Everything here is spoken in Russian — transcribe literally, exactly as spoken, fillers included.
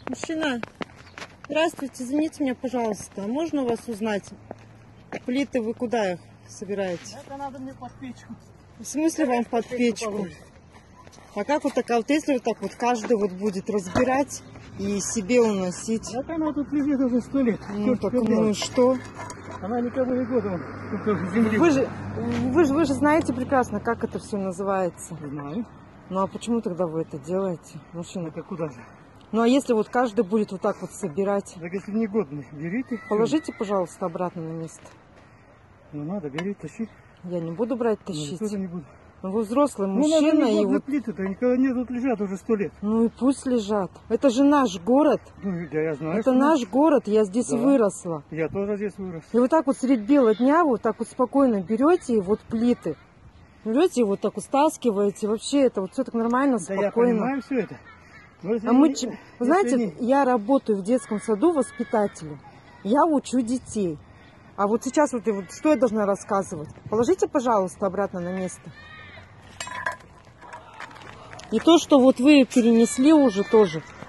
Мужчина, здравствуйте, извините меня, пожалуйста. Можно у вас узнать, плиты вы куда их собираете? Это надо мне под печку. В смысле вам под печку? А как вот такая, вот если вот так вот каждый вот будет разбирать и себе уносить? Это она тут лежит уже сто лет. Ну так, ну и что? Она никого не годом. Вы же, вы же, вы же знаете прекрасно, как это все называется. Знаю. Ну а почему тогда вы это делаете, мужчина? Так а куда же? Ну а если вот каждый будет вот так вот собирать? Так если негодный, берите. Положите, пожалуйста, обратно на место. Ну надо, бери, тащи. Я не буду брать, Ну, тащить. тоже не буду. Ну, вы взрослый Ну, мужчина, надо и вот... плиты-то никогда не тут лежат уже сто лет. Ну и пусть лежат. Это же наш город. Ну, да, я знаю. Это наш город, я здесь Да. выросла. Я тоже здесь вырос. И вот так вот средь бела дня, вот так вот спокойно берете и вот плиты. Берете и вот так вот стаскиваете. Вообще это вот все так нормально, Да спокойно. я понимаю все это. Но если А мы, не- ч- если вы знаете, не- я работаю в детском саду воспитателем. Я учу детей. А вот сейчас вот, и вот что я должна рассказывать? Положите, пожалуйста, обратно на место. И то, что вот вы перенесли уже тоже.